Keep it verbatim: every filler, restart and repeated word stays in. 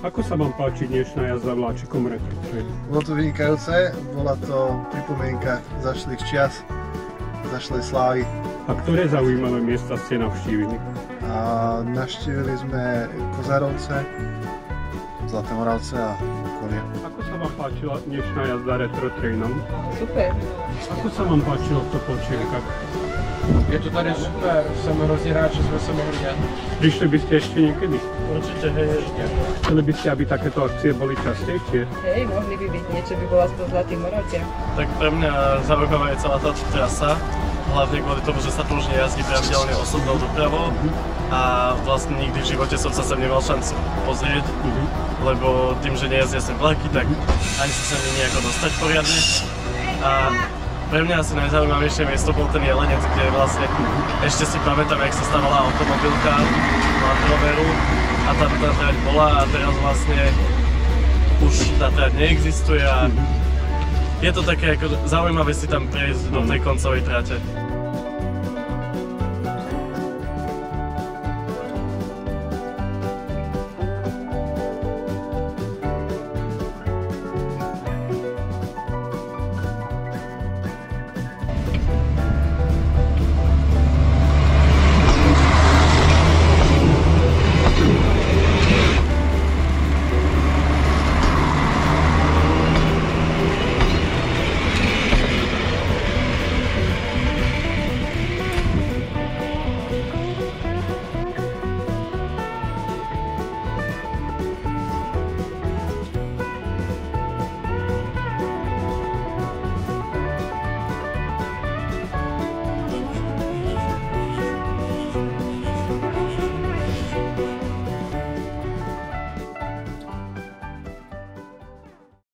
Ako sa vám páči dnešná jazda vláčikom Retro Trail? Bolo to vynikajúce, bola to pripomienka zašlých čias, zašlej slávy. A ktoré zaujímavé miesta ste navštívili? A navštívili sme Kozárovce, Zlaté Moravce a okolie. Ako sa vám páčila dnešná jazda Retro Trailom? Super. Ako sa vám páčilo v Topolčienkach? Je to tady super, jsem hrozně rád, že jsme se mohli jet. Prišli by ste ešte niekedy? Určitě, hej, ještě. Chceli by ste, aby takéto akcie boli častejšie? Hej, mohli by byť, niečo by bolo aspoň v Zlatých Moravciach. Tak pre mňa zaujímavá je celá táto trasa, hlavne kvôli tomu, že sa tu už nejazdí pravidelne osobnou dopravou a vlastne nikdy v živote som sa sem nemal šancu pozrieť, lebo tým, že nejazdia sem vlaky, tak ani sa sem nejako dostať poriadne. A pre mňa asi najzaujímavejšie miesto bol ten Jelenec, kde vlastne ešte si pamätám, jak sa stávala automobilka Land Roveru a tam tá trať bola a teraz vlastne už tá trať neexistuje a je to také ako zaujímavé si tam prejsť do tej koncovej trate.